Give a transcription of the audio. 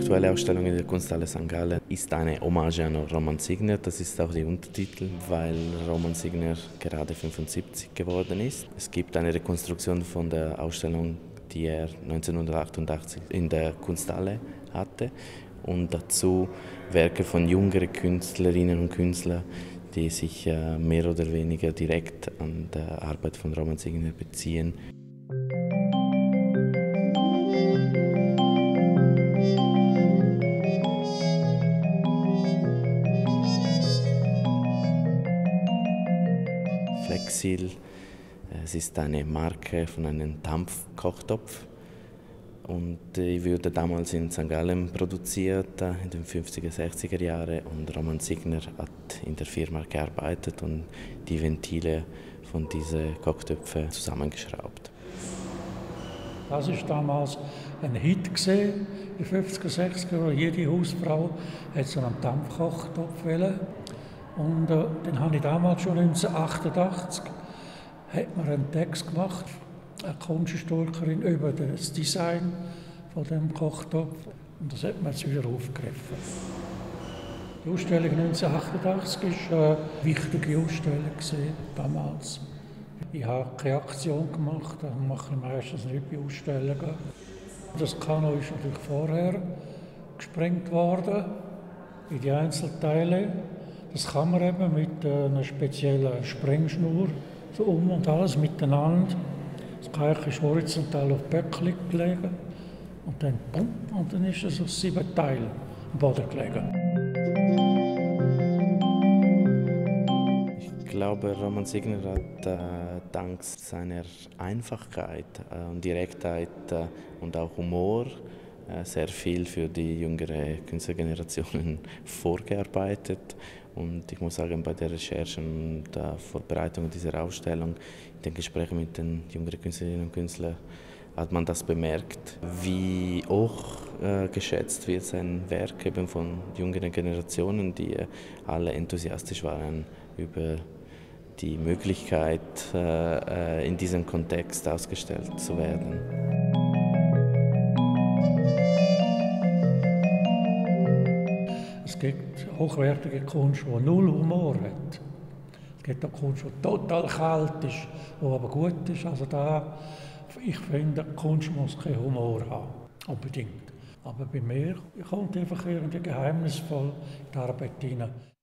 aktuelle Ausstellung in der Kunsthalle St. Gallen ist eine Hommage an Roman Signer. Das ist auch der Untertitel, weil Roman Signer gerade 75 geworden ist. Es gibt eine Rekonstruktion von der Ausstellung, die er 1988 in der Kunsthalle hatte. Und dazu Werke von jüngeren Künstlerinnen und Künstlern, die sich mehr oder weniger direkt an der Arbeit von Roman Signer beziehen. Flexil, es ist eine Marke von einem Dampfkochtopf und die wurde damals in St. Gallen produziert, in den 50er, 60er Jahren, und Roman Signer hat in der Firma gearbeitet und die Ventile von diesen Kochtöpfen zusammengeschraubt. Das war damals ein Hit in den 50er, 60er Jahren. Jede Hausfrau hat so einen Dampfkochtopf wollen. Und dann habe ich damals schon 1988 hat man einen Text gemacht, eine Kunsthistorikerin, über das Design von dem Kochtopf. Und das hat man jetzt wieder aufgegriffen. Die Ausstellung 1988 war eine wichtige Ausstellung damals. Ich habe keine Aktion gemacht, das mache ich meistens nicht bei Ausstellungen. Das Kanu ist natürlich vorher gesprengt worden in die Einzelteile. Das kann man eben mit einer speziellen Sprengschnur so und alles miteinander. Das Kalk ist horizontal auf die Böckli gelegt und dann bumm, und dann ist es auf 7 Teile am Boden gelegen. Ich glaube, Roman Signer hat dank seiner Einfachkeit und Direktheit und auch Humor sehr viel für die jüngere Künstlergenerationen vorgearbeitet. Und ich muss sagen, bei der Recherche und der Vorbereitung dieser Ausstellung, in den Gesprächen mit den jüngeren Künstlerinnen und Künstlern, hat man das bemerkt, wie hoch geschätzt wird sein Werk eben von jüngeren Generationen, die alle enthusiastisch waren über die Möglichkeit, in diesem Kontext ausgestellt zu werden. Es gibt hochwertige Kunst, die null Humor hat. Es gibt auch Kunst, die total kalt ist, die aber gut ist. Also ich finde, Kunst muss keinen Humor haben, unbedingt. Aber bei mir kommt einfach irgendwie geheimnisvoll in die Arbeit hinein.